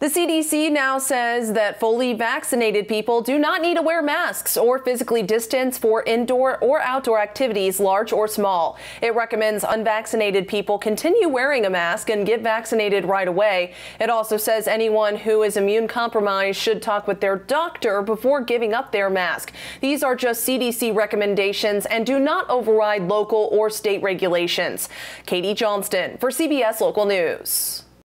The CDC now says that fully vaccinated people do not need to wear masks or physically distance for indoor or outdoor activities, large or small. It recommends unvaccinated people continue wearing a mask and get vaccinated right away. It also says anyone who is immune compromised should talk with their doctor before giving up their mask. These are just CDC recommendations and do not override local or state regulations. Katie Johnston for CBS Local News.